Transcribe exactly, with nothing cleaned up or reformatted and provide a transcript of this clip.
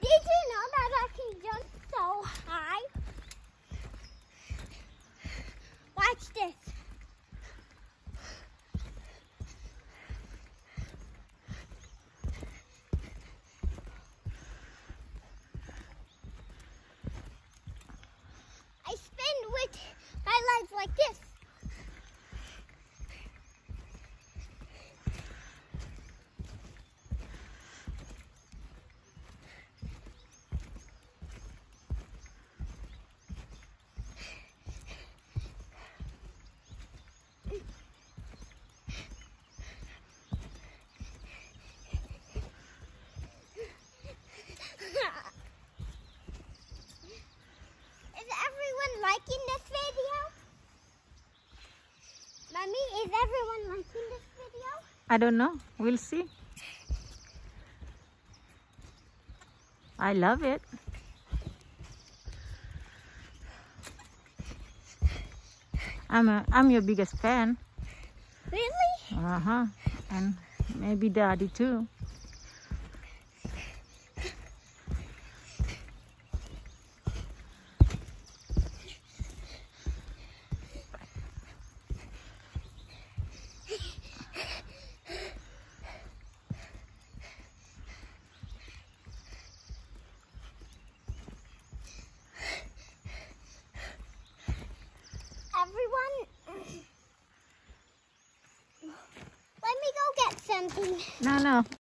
Did you know that I can jump so high? Watch this. I spin with my legs like this. Is everyone liking this video? Mommy, is everyone liking this video? I don't know. We'll see. I love it. I'm a, I'm your biggest fan. Really? Uh-huh. And maybe Daddy too. Everyone, let me go get something. No, no.